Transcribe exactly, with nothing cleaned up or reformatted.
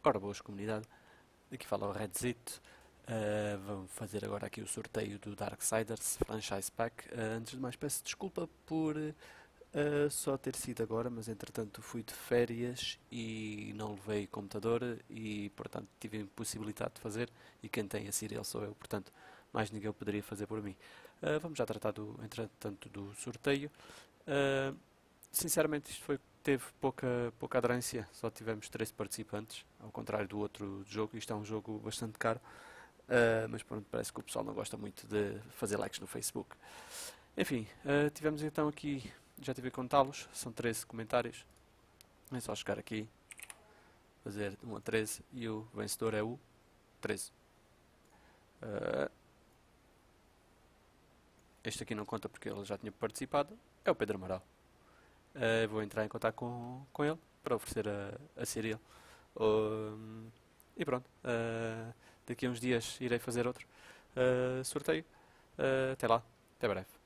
Ora, boas comunidade, aqui fala o Redzito. Uh, vamos fazer agora aqui o sorteio do Darksiders Franchise Pack. Uh, antes de mais, peço desculpa por uh, só ter sido agora, mas entretanto fui de férias e não levei computador e portanto tive a impossibilidade de fazer. E quem tem a Serial sou eu, portanto mais ninguém o poderia fazer por mim. Uh, vamos já tratar do, entretanto do sorteio. Uh, sinceramente, isto foi, teve pouca, pouca aderência, só tivemos treze participantes, ao contrário do outro jogo. Isto é um jogo bastante caro. Uh, mas pronto, parece que o pessoal não gosta muito de fazer likes no Facebook. Enfim, uh, tivemos então aqui, já tive a contá-los, são treze comentários. É só chegar aqui, fazer um a treze e o vencedor é o treze. Uh, este aqui não conta porque ele já tinha participado, é o Pedro Amaral. Uh, vou entrar em contato com, com ele para oferecer a, a Serial. Um, e pronto. Uh, daqui a uns dias irei fazer outro uh, sorteio. Uh, até lá. Até breve.